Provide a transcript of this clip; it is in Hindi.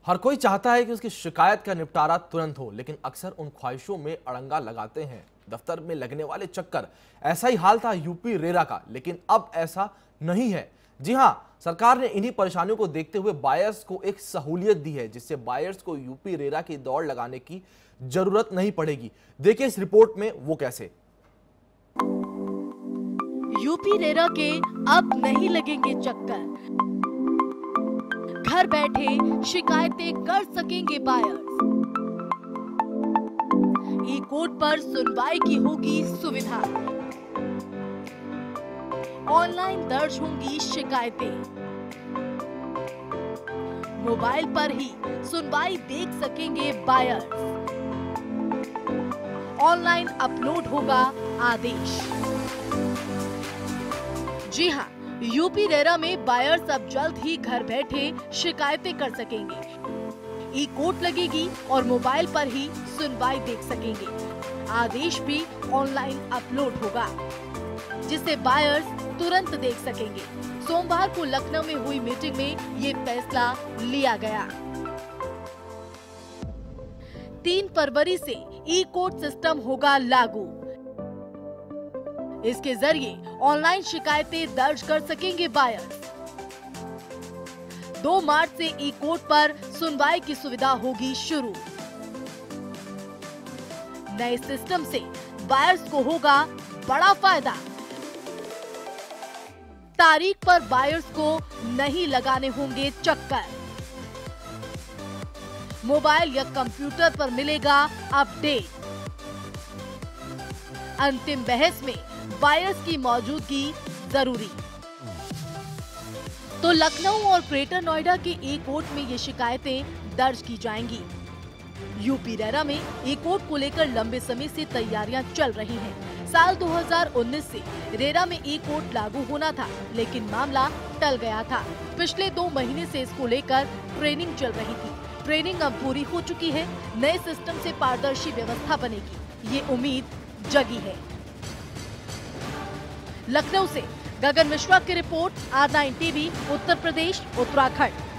हर कोई चाहता है कि उसकी शिकायत का निपटारा तुरंत हो, लेकिन अक्सर उन ख्वाहिशों में अड़ंगा लगाते हैं दफ्तर में लगने वाले चक्कर। ऐसा ही हाल था यूपी रेरा का, लेकिन अब ऐसा नहीं है। जी हां, सरकार ने इन्हीं परेशानियों को देखते हुए बायर्स को एक सहूलियत दी है, जिससे बायर्स को यूपी रेरा की दौड़ लगाने की जरूरत नहीं पड़ेगी। देखिए इस रिपोर्ट में वो कैसे। यूपी रेरा के अब नहीं लगेंगे चक्कर, घर बैठे शिकायतें कर सकेंगे बायर्स। ई कोड पर सुनवाई की होगी सुविधा, ऑनलाइन दर्ज होंगी शिकायतें, मोबाइल पर ही सुनवाई देख सकेंगे बायर्स, ऑनलाइन अपलोड होगा आदेश। जी हां, यूपी रेरा में बायर्स अब जल्द ही घर बैठे शिकायतें कर सकेंगे। ई कोड लगेगी और मोबाइल पर ही सुनवाई देख सकेंगे। आदेश भी ऑनलाइन अपलोड होगा, जिसे बायर्स तुरंत देख सकेंगे। सोमवार को लखनऊ में हुई मीटिंग में ये फैसला लिया गया। 3 फरवरी से ई कोड सिस्टम होगा लागू। इसके जरिए ऑनलाइन शिकायतें दर्ज कर सकेंगे बायर्स। 2 मार्च से ई कोड पर सुनवाई की सुविधा होगी शुरू। नए सिस्टम से बायर्स को होगा बड़ा फायदा। तारीख पर बायर्स को नहीं लगाने होंगे चक्कर। मोबाइल या कंप्यूटर पर मिलेगा अपडेट। अंतिम बहस में बायर्स की मौजूदगी जरूरी। तो लखनऊ और ग्रेटर नोएडा के ई कोर्ट में ये शिकायतें दर्ज की जाएंगी। यूपी रेरा में ई कोर्ट को लेकर लंबे समय से तैयारियां चल रही हैं। साल 2019 से रेरा में ई कोर्ट लागू होना था, लेकिन मामला टल गया था। पिछले 2 महीने से इसको लेकर ट्रेनिंग चल रही थी। ट्रेनिंग अब पूरी हो चुकी है। नए सिस्टम से पारदर्शी व्यवस्था बनेगी, ये उम्मीद जगी है। लखनऊ से गगन मिश्रा की report, R9 TV, Uttar Pradesh, Uttarakhand.